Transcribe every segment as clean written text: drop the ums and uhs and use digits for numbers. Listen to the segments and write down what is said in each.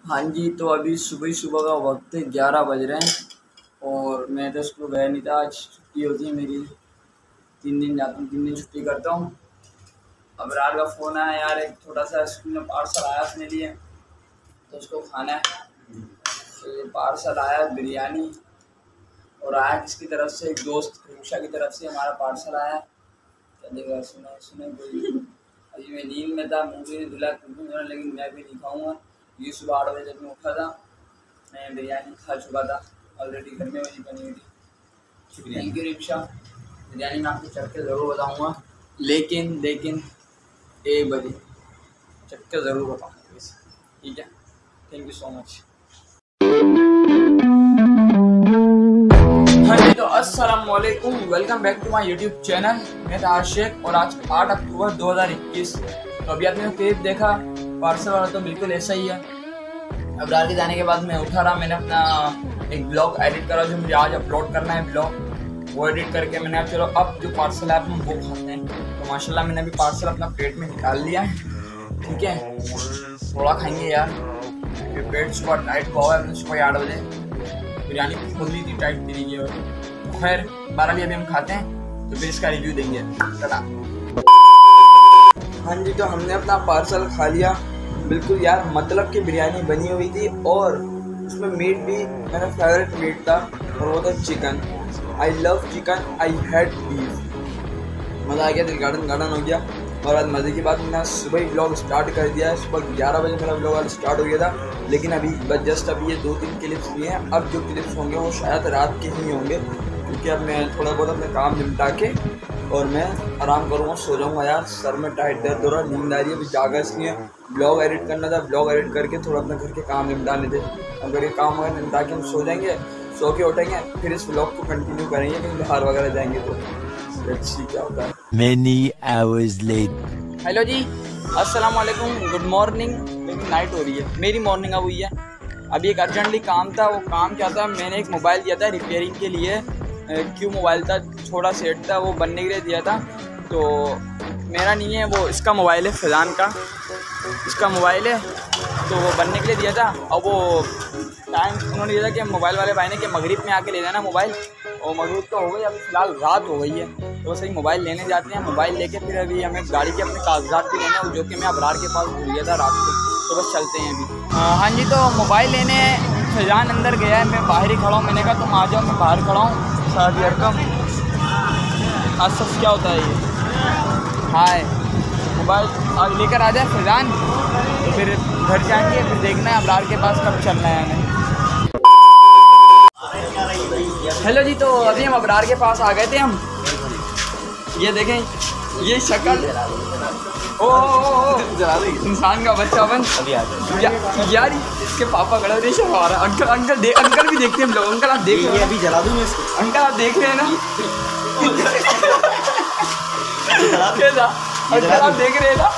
हाँ जी, तो अभी सुबह सुबह का वक्त है, 11 बज रहे हैं और मैं तो स्कूल गया नहीं था। आज छुट्टी होती है मेरी, 3 दिन जाता हूँ, 3 दिन छुट्टी करता हूँ। अब रात का फ़ोन आया यार, एक थोड़ा सा स्कूल में पार्सल आया अपने लिए, तो उसको खाना है। तो ये पार्सल आया बिरयानी, और आया किसकी तरफ से, एक दोस्त रिक्शा की तरफ से हमारा पार्सल आया। चलेगा, सुने सुने कोई। अभी मैं नींद में था, मुँह भी नहीं धुला, लेकिन मैं भी नहीं खाऊँगा। ये सुबह 8 बजे जब मैं उठा था, मैं बिरयानी खा चुका था ऑलरेडी, घर में वही बनी हुई थी। Thank you rickshaw. बिरयानी मैं आपको चख के ज़रूर बताऊँगा, लेकिन 1 बजे चख के ज़रूर बताऊँगा, ठीक है। Thank you so much. हाँ जी, तो अस्सलाम वालेकुम, welcome back to my YouTube channel. मैं था आशिक और आज 8 अक्टूबर 2021। तो अभी आपने क्लिप देखा, पार्सल वाला तो बिल्कुल ऐसा ही है। अब रात के जाने के बाद मैं उठा रहा, मैंने अपना एक ब्लॉग एडिट करा जो मुझे आज अपलोड करना है ब्लॉग, वो एडिट करके मैंने अब चलो अब जो पार्सल है अपना वो खाते हैं। तो माशाल्लाह मैंने अभी पार्सल अपना पेट में निकाल लिया है, ठीक है। थोड़ा खाएंगे यार, पेट सुबह टाइट हुआ है, सुबह 8 बजे बिरयानी खोल ली थी टाइट तरीके और तो खैर 12 अभी हम खाते हैं, तो फिर इसका रिव्यू देंगे। चला। हाँ जी, तो हमने अपना पार्सल खा लिया। बिल्कुल यार मतलब की बिरयानी बनी हुई थी और उसमें मीट भी मेरा फेवरेट मीट था और वो था chicken. I love chicken, I had beef. मज़ा आ गया, दिल गार्डन हो गया। और आज मज़े की बात, मैंने सुबह ही ब्लॉग स्टार्ट कर दिया है। सुबह 11 बजे मेरा ब्लॉग आज स्टार्ट हो गया था, लेकिन अभी बस जस्ट अभी ये 2-3 क्लिप्स लिए हैं। अब जो क्लिप्स होंगे वो शायद रात के ही होंगे, क्योंकि अब मैं थोड़ा बहुत अपने काम निपटा के और मैं आराम करूँगा, सो जाऊँगा यार। सर में टाइट दर्द हो रहा, नींद आ रही है, अभी जागा इसलिए ब्लॉग एडिट करना था। ब्लॉग एडिट करके थोड़ा अपने घर के काम निपटाने थे। अगर ये काम वगैरह निपटा के हम सो जाएंगे, सो के उठेंगे, फिर इस ब्लॉग को कंटिन्यू करेंगे। कहीं बाहर वगैरह जाएंगे तो लेट्स सी क्या होता है। Many hours later. हेलो जी, अस्सलाम वालेकुम, गुड मॉर्निंग। लेकिन नाइट हो रही है, मेरी मॉर्निंग अब हुई है। अभी एक अर्जेंटली काम था, वो काम क्या था, मैंने एक मोबाइल दिया था रिपेयरिंग के लिए। क्यों मोबाइल था, छोटा सेट था, वो बनने के लिए दिया था। तो मेरा नहीं है वो, इसका मोबाइल है, फैज़ान का इसका मोबाइल है, तो वो बनने के लिए दिया था। और वो टाइम उन्होंने दिया था कि मोबाइल वाले भाई ने कि मगरिब में आके ले जाना मोबाइल, और मगरिब तो हो गई, अभी फ़िलहाल रात हो गई है। तो सही मोबाइल लेने जाते हैं, मोबाइल लेके फिर अभी हमें गाड़ी के अपने कागजात भी लेने हैं, जो कि मैं अबरार के पास भूल गया था रात को, तो बस चलते हैं अभी। हाँ जी, तो मोबाइल लेने फैज़ान अंदर गया है, मैं बाहर ही खड़ा हूँ। मैंने कहा तुम आ जाओ, मैं बाहर खड़ा हूँ। शादी रकम क्या होता है ये, हाय मोबाइल अब लेकर आ जाए फैज़ान, तो फिर घर जाएंगे, फिर देखना है अबरार के पास कब चलना है हमें। हेलो जी, तो अभी हम अबरार के पास आ गए थे हम। ये देखें, ये शक्ल ओ इंसान का बच्चा बन यार, इसके पापा खड़े होते हैं, हमारा अंकल भी देखते हैं हम लोग। अंकल आप देख रहे हैं, अभी जला दूँ इसको। अंकल आप देख रहे हैं ना, अंकल आप देख रहे हैं ना,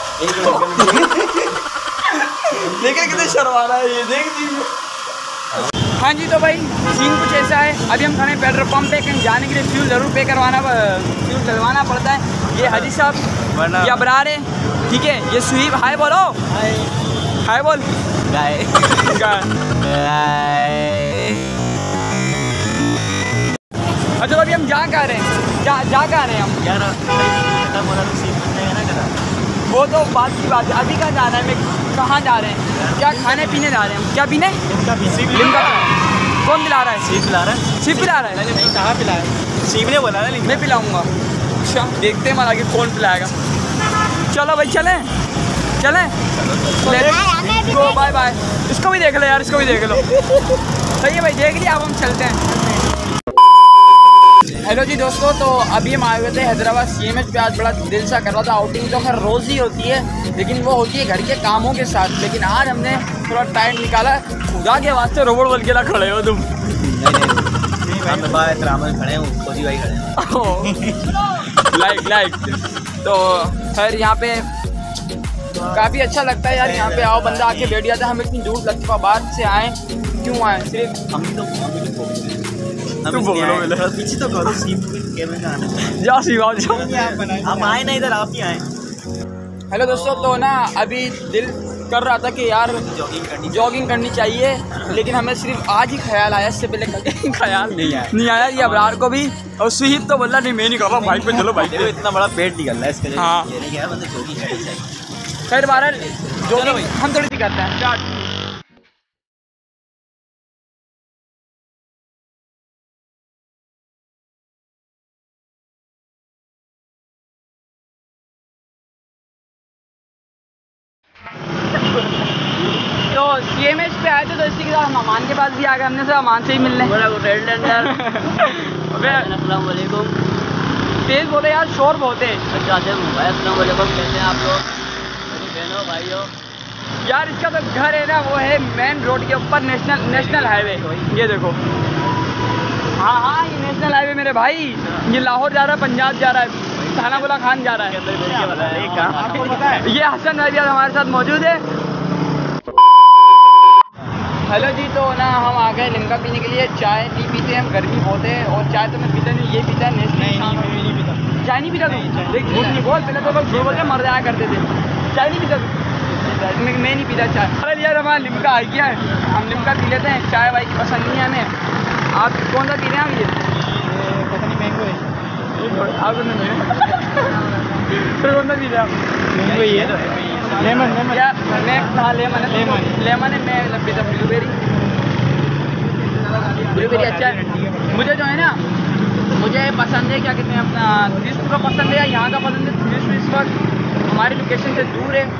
देखें कितने शर्मा रहा है ये, देख दीजिए। हाँ जी, तो भाई सीन कुछ ऐसा है। अभी हम खड़े पेट्रोल पंप पे, कहीं जाने के लिए फ्यूल ज़रूर पे करवाना, फ्यूल डलवाना पड़ता है। ये हाजी साहब, ये अबरार है, ठीक है। ये सुहीब, हाय बोलो, हाय बोल, गाय। अच्छा, अभी हम जा कहाँ रहे हैं, जा कहाँ रहे हैं हम यार, वो तो बात की बात है। अभी कहाँ जाना है, मैं कहाँ जा रहे हैं, क्या खाने पीने जा रहे हैं हम, क्या पीने, लिम्का। कौन पिला रहा है, सीप पिला रहा है, सीप पिला रहा है। नहीं, कहाँ पिलाया, सीप ने बोला ना, मैं पिलाऊंगा। अच्छा, देखते हैं आगे कौन पिलाएगा। चलो भाई, चलें चलो, बाय बाय। इसको भी देख लो यार, इसको भी देख लो। सही है भाई, देख लिया, अब हम चलते हैं। हेलो जी दोस्तों, तो अभी हम आए हुए थे हैदराबाद CMH पे। आज बड़ा दिल सा कर रहा था। आउटिंग तो खैर रोज़ ही होती है, लेकिन वो होती है घर के कामों के साथ। लेकिन आज हमने थोड़ा टाइम निकाला, खुदा के वास्ते रोबोट बन के ना खड़े हो तुम। लाइक तो खैर यहाँ पे काफ़ी अच्छा लगता है यार। यहाँ पे आओ, बंदा आके बैठ जाता है। हम इतनी दूर लतीफ़ाबाद से आए, क्यों आए, सिर्फ हम पीछे तो करो, हम आए ना इधर, आप ही आए। हेलो दोस्तों, तो ना अभी दिल कर रहा था कि यार जॉगिंग करनी चाहिए, लेकिन हमें सिर्फ आज ही ख्याल आया, इससे पहले कभी ख्याल नहीं आया। ये अबरार को भी, और सुहीब तो बोला नहीं मैं नहीं कर रहा बाइक पे चलो, बाइक पे इतना बड़ा पेट निकल रहा है इसके लिए। हाँ जॉगिंग करनी चाहिए। खैर बारह जो हम थोड़ी सी करते हैं स्टार्ट। तो CMH पे आए थे, तो इसी के साथ हम अमान के पास भी आ गए, हमने से अमान से ही मिलने। अस्सलामुअलैकुम। तेज बोले यार, शोर बहुत है। अस्सलामुअलैकुम, कैसे हैं आप लोग मेरी बहनों भाइयों? यार इसका तो घर है ना, वो है मेन रोड के ऊपर, नेशनल हाईवे। ये देखो, हाँ ये नेशनल हाईवे मेरे भाई। ये लाहौर जा रहा है, पंजाब जा रहा है, थाना बुला खान जा रहा है। ये हसन भाई हमारे साथ मौजूद है। हेलो जी, तो ना हम आ गए लिमका पीने के लिए। चाय नहीं पीते हम, गर्मी बहुत है, और चाय तो मैं पीता नहीं, ये पीता है नेस्ले। नहीं पीता चाय, नहीं पीता तू? देख झूठ नहीं बोल, पहले तो लोग झूठ बोल के मर जाया करते थे। चाय नहीं पीता तू? मैं नहीं पीता चाय। अरे यार हमारा लिमका आ गया है, हम लिमका पी लेते हैं। चाय वाई की पसंद नहीं है हमें। आप कौन सा पी रहे हैं? ये पता नहीं, मैंगो है। आप कौन सा पी रहे हैं? लेमन क्या? मैं हाँ लेमन है। मैं पीता ब्लूबेरी अच्छा है। मुझे जो है ना, मुझे पसंद है, क्या कहते हैं अपना, थ्रिस्प का पसंद है, यहाँ का पसंद है। थ्रिस्प इस वक्त हमारी लोकेशन से दूर है।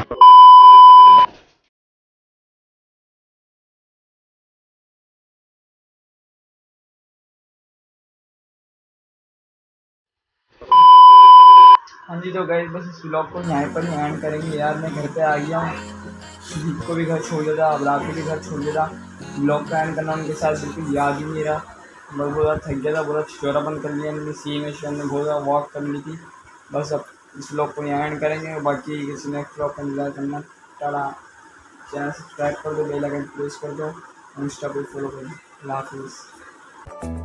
हाँ जी, तो गाइस बस इस व्लॉग को यहाँ पर ही एंड करेंगे। यार मैं घर पे आ गया हूँ, को भी घर छोड़ देता, अब रात को भी घर छोड़ देता। व्लॉग का एंड करना उनके साथ बिल्कुल याद ही नहीं रहा। बस बहुत थक गया था, बहुत शोरा बंद कर लिया मैंने। CMH में बहुत ज़्यादा वॉक कर ली थी। बस अब इस व्लॉग को यहाँ एंड करेंगे, बाकी किसी नेक्स्ट व्लॉग का इंतजार करना। टाटा। चैनल सब्सक्राइब कर दो, बेल आइकन प्रेस कर दो, इंस्टा पे फॉलो कर दो। अल्लाह हाफिज़।